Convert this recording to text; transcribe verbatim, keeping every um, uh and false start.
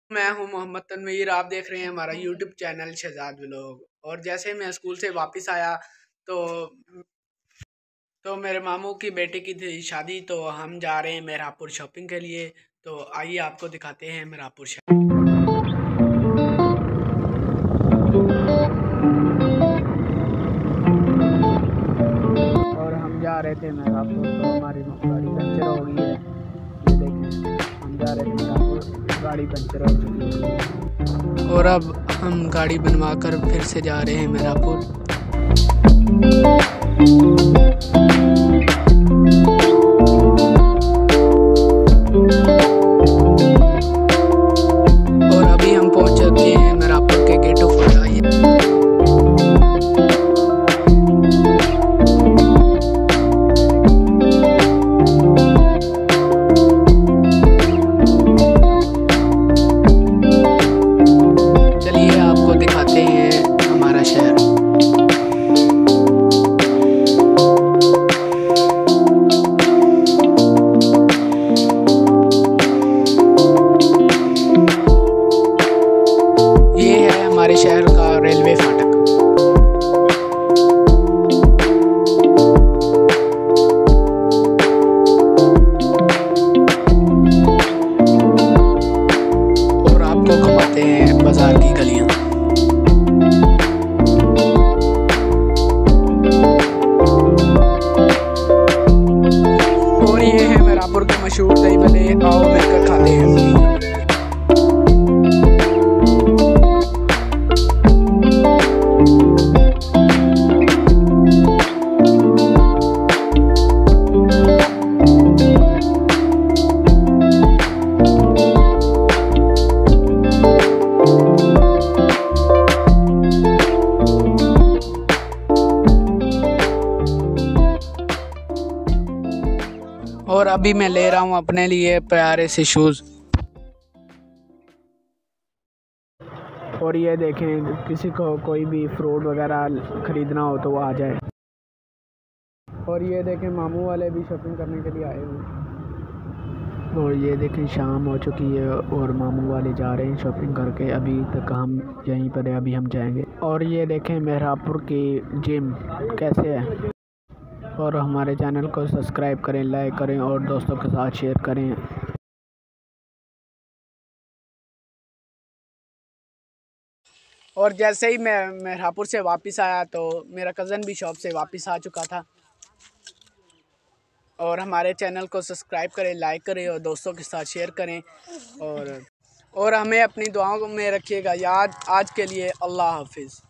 मैं हूं मोहम्मद तनवीर। आप देख रहे हैं हमारा यूट्यूब चैनल शहजाद व्लॉग। और जैसे मैं स्कूल से वापस आया तो तो मेरे मामू की बेटे की थी शादी, तो हम जा रहे हैं मेहरापुर शॉपिंग के लिए। तो आइए आपको दिखाते हैं मेहरापुर शहर। और हम जा रहे थे मेहरापुर, तो हमारी गाड़ी पंचर हो गई है। ये देखें, हम जा रहे थे मेहरापुर, गाड़ी पंचर हो चुकी है और अब हम गाड़ी बनवा कर फिर से जा रहे हैं मेहरापुर। और अभी हम पहुंच चुके हैं मेहरापुर के गेट ऑफ इंडिया। चलिए आपको दिखाते हैं हमारा शहर। ये है हमारे शहर का रेलवे फाटक। और आपको घुमाते हैं बाजार की गलियां। और ये है मेहरापुर के मशहूर दही भल्ले। आओ मिलकर खाते हैं। और अभी मैं ले रहा हूँ अपने लिए प्यारे से शूज़। और ये देखें, किसी को कोई भी फ्रूट वगैरह ख़रीदना हो तो वो आ जाए। और ये देखें, मामू वाले भी शॉपिंग करने के लिए आए हुए। और ये देखें, शाम हो चुकी है और मामू वाले जा रहे हैं शॉपिंग करके। अभी तक हम यहीं पर है, अभी हम जाएंगे। और ये देखें मेहरापुर की जिम कैसे है। और हमारे चैनल को सब्सक्राइब करें, लाइक करें और दोस्तों के साथ शेयर करें। और जैसे ही मैं मेहरापुर से वापस आया तो मेरा कज़न भी शॉप से वापस आ चुका था। और हमारे चैनल को सब्सक्राइब करें, लाइक करें और दोस्तों के साथ शेयर करें। और और हमें अपनी दुआओं में रखिएगा याद। आज के लिए अल्लाह हाफिज़।